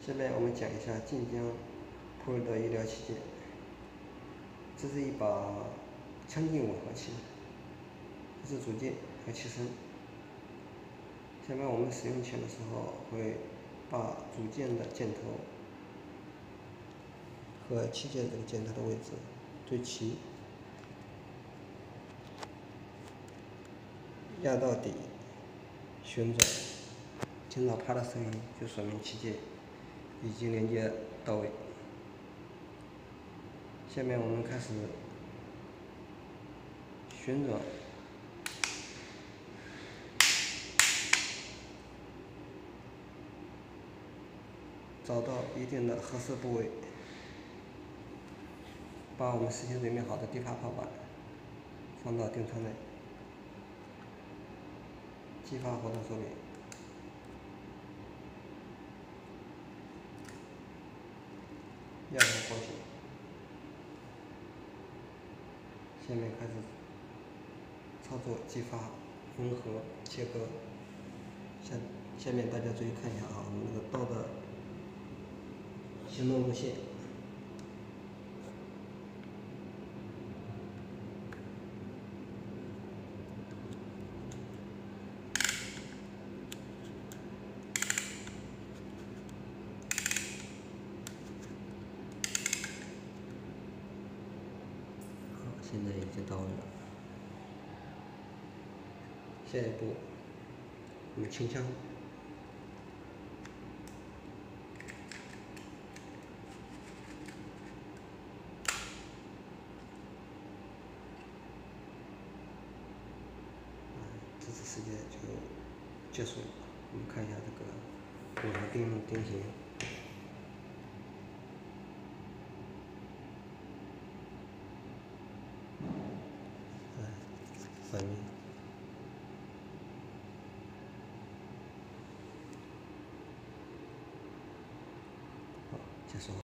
下面我们讲一下近江普尔的医疗器械。这是一把腔镜吻合器，这是组件和器身。下面我们使用前的时候，会把组件的箭头和器械这个箭头的位置对齐，压到底，旋转，听到啪的声音，就说明器械已经连接到位。下面我们开始旋转，找到一定的合适部位，把我们事先准备好的低发泡板放到钉穿内，激发活动手柄，压上光线。下面开始操作激发、缝合、切割。下面大家注意看一下啊，我们这个刀的行动路线。好，现在已经到位了。下一步，我们清腔。这次时间就结束了。我们看一下这个吻合钉型。反面。好，结束了。